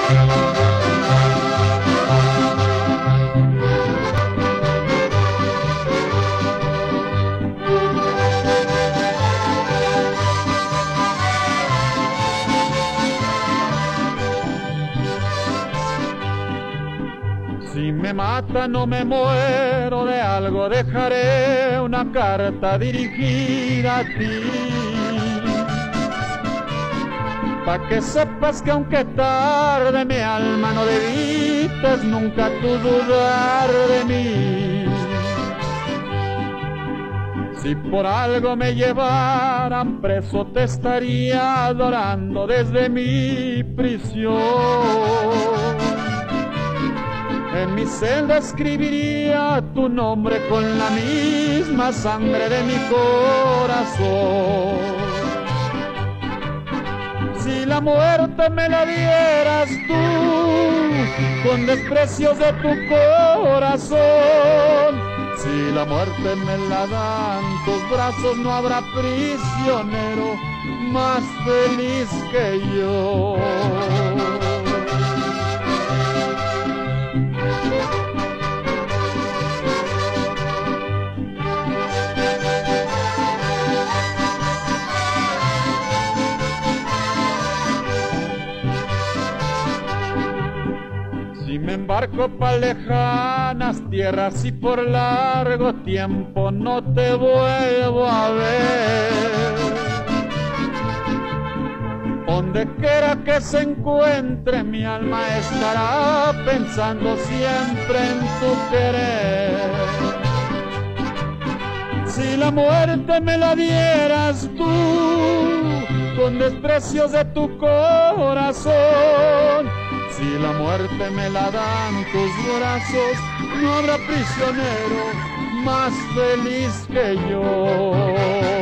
Si me mata no me muero, de algo dejaré una carta dirigida a ti, pa' que sepas que aunque tarde mi alma no debites nunca tú dudar de mí. Si por algo me llevaran preso te estaría adorando desde mi prisión. En mi celda escribiría tu nombre con la misma sangre de mi corazón. Si la muerte me la dieras tú, con desprecios de tu corazón, si la muerte me la dan tus brazos, no habrá prisionero más feliz que yo. Si me embarco pa' lejanas tierras y por largo tiempo no te vuelvo a ver, donde quiera que se encuentre mi alma estará pensando siempre en tu querer. Si la muerte me la dieras tú, con desprecios de tu corazón, si la muerte me la dan tus brazos, no habrá prisionero más feliz que yo.